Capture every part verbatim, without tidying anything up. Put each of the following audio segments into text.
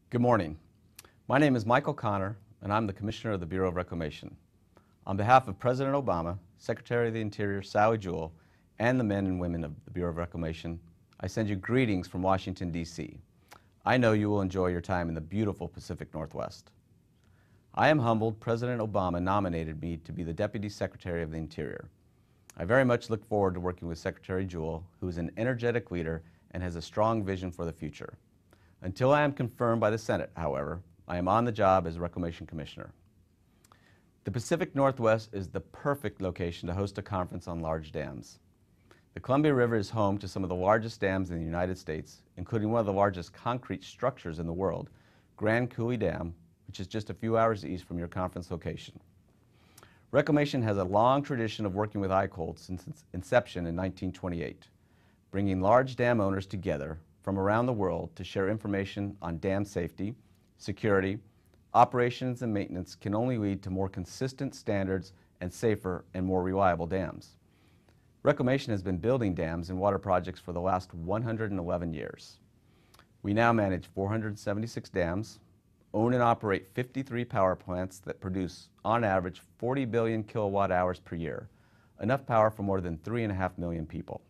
Good morning. My name is Michael Connor, and I'm the Commissioner of the Bureau of Reclamation. On behalf of President Obama, Secretary of the Interior Sally Jewell, and the men and women of the Bureau of Reclamation, I send you greetings from Washington, D C I know you will enjoy your time in the beautiful Pacific Northwest. I am humbled President Obama nominated me to be the Deputy Secretary of the Interior. I very much look forward to working with Secretary Jewell, who is an energetic leader and has a strong vision for the future. Until I am confirmed by the Senate, however, I am on the job as Reclamation Commissioner. The Pacific Northwest is the perfect location to host a conference on large dams. The Columbia River is home to some of the largest dams in the United States, including one of the largest concrete structures in the world, Grand Coulee Dam, which is just a few hours east from your conference location. Reclamation has a long tradition of working with I C O L D since its inception in nineteen twenty-eight, bringing large dam owners together from around the world to share information on dam safety, security, operations, and maintenance can only lead to more consistent standards and safer and more reliable dams. Reclamation has been building dams and water projects for the last one hundred eleven years. We now manage four hundred seventy-six dams, own and operate fifty-three power plants that produce, on average, forty billion kilowatt hours per year, enough power for more than three and a half million people.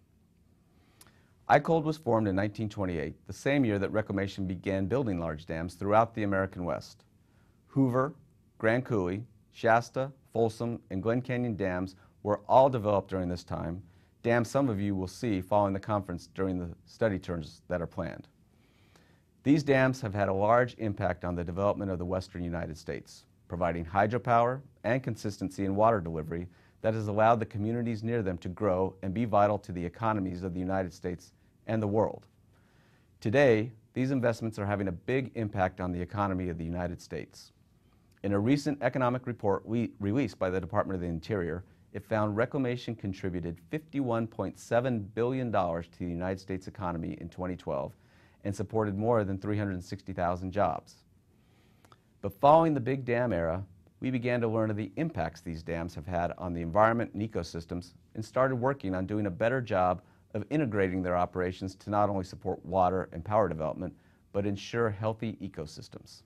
I C O L D was formed in nineteen twenty-eight, the same year that Reclamation began building large dams throughout the American West. Hoover, Grand Coulee, Shasta, Folsom, and Glen Canyon dams were all developed during this time, dams some of you will see following the conference during the study tours that are planned. These dams have had a large impact on the development of the western United States, providing hydropower and consistency in water delivery that has allowed the communities near them to grow and be vital to the economies of the United States and the world. Today, these investments are having a big impact on the economy of the United States. In a recent economic report we released by the Department of the Interior, it found Reclamation contributed fifty-one point seven billion dollars to the United States economy in twenty twelve and supported more than three hundred sixty thousand jobs. But following the big dam era, we began to learn of the impacts these dams have had on the environment and ecosystems and started working on doing a better job of integrating their operations to not only support water and power development, but ensure healthy ecosystems.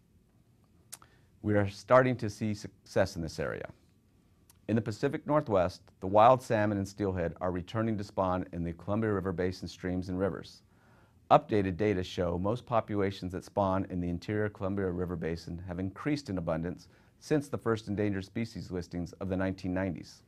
We are starting to see success in this area. In the Pacific Northwest, the wild salmon and steelhead are returning to spawn in the Columbia River Basin streams and rivers. Updated data show most populations that spawn in the interior Columbia River Basin have increased in abundance since the first endangered species listings of the nineteen nineties.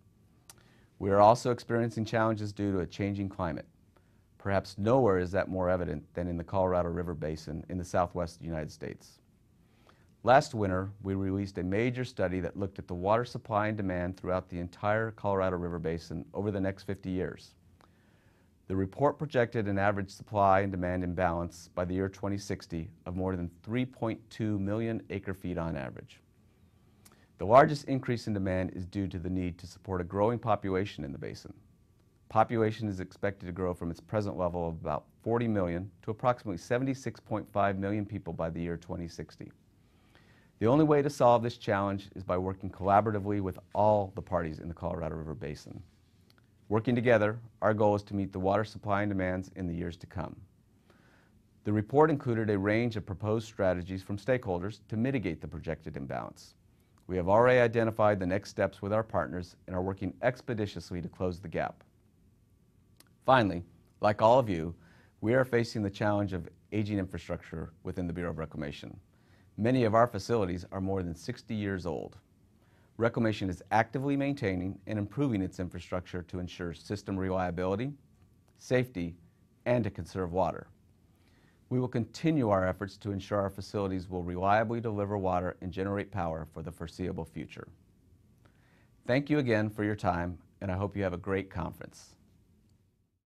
We are also experiencing challenges due to a changing climate. Perhaps nowhere is that more evident than in the Colorado River Basin in the southwest United States. Last winter, we released a major study that looked at the water supply and demand throughout the entire Colorado River Basin over the next fifty years. The report projected an average supply and demand imbalance by the year twenty sixty of more than three point two million acre-feet on average. The largest increase in demand is due to the need to support a growing population in the basin. Population is expected to grow from its present level of about forty million to approximately seventy-six point five million people by the year twenty sixty. The only way to solve this challenge is by working collaboratively with all the parties in the Colorado River Basin. Working together, our goal is to meet the water supply and demands in the years to come. The report included a range of proposed strategies from stakeholders to mitigate the projected imbalance. We have already identified the next steps with our partners and are working expeditiously to close the gap. Finally, like all of you, we are facing the challenge of aging infrastructure within the Bureau of Reclamation. Many of our facilities are more than sixty years old. Reclamation is actively maintaining and improving its infrastructure to ensure system reliability, safety, and to conserve water. We will continue our efforts to ensure our facilities will reliably deliver water and generate power for the foreseeable future. Thank you again for your time, and I hope you have a great conference.